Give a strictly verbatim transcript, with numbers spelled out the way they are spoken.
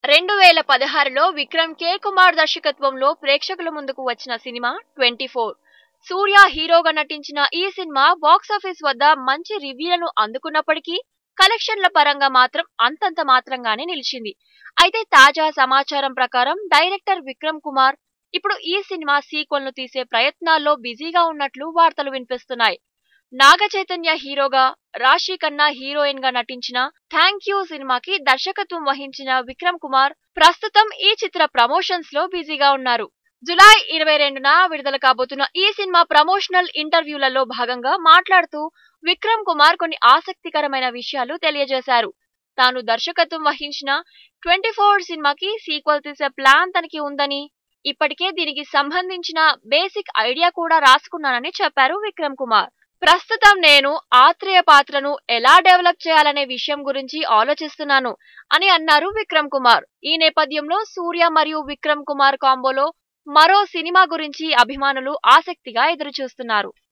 రెండు వేల పదహారులో విక్రమ్ కే కుమార్ దర్శకత్వంలో ప్రేక్షకుల ముందుకు వచ్చిన సినిమా ట్వంటీ ఫోర్. సూర్య హీరోగా నటించిన ఈ సినిమా బాక్సాఫీస్ వద్ద మంచి రివ్యూలను అందుకున్నప్పటికీ కలెక్షన్ల పరంగా మాత్రం అంతంత మాత్రంగానే నిలిచింది. అయితే తాజా సమాచారం ప్రకారం డైరెక్టర్ విక్రమ్ కుమార్ ఇప్పుడు ఈ సినిమా సీక్వెల్ ను తీసే ప్రయత్నాల్లో బిజీగా ఉన్నట్లు వార్తలు వినిపిస్తున్నాయి. నాగ చైతన్య హీరోగా, రాశి ఖన్నా హీరోయిన్ గా నటించిన థ్యాంక్ యూ సినిమాకి దర్శకత్వం వహించిన విక్రమ్ కుమార్ ప్రస్తుతం ఈ చిత్ర ప్రమోషన్స్ లో బిజీగా ఉన్నారు. జులై ఇరవై రెండున విడుదల కాబోతున్న ఈ సినిమా ప్రమోషనల్ ఇంటర్వ్యూలలో భాగంగా మాట్లాడుతూ విక్రమ్ కుమార్ కొన్ని ఆసక్తికరమైన విషయాలు తెలియజేశారు. తాను దర్శకత్వం వహించిన ట్వంటీ ఫోర్ సినిమాకి సీక్వెల్ తీసే ప్లాన్ తనకి ఉందని, ఇప్పటికే దీనికి సంబంధించిన బేసిక్ ఐడియా కూడా రాసుకున్నానని చెప్పారు విక్రమ్ కుమార్. ప్రస్తుతం నేను ఆత్రేయ పాత్రను ఎలా డెవలప్ చేయాలనే విషయం గురించి ఆలోచిస్తున్నాను అని అన్నారు విక్రమ్ కుమార్. ఈ నేపథ్యంలో సూర్య మరియు విక్రమ్ కుమార్ కాంబోలో మరో సినిమా గురించి అభిమానులు ఆసక్తిగా ఎదురుచూస్తున్నారు.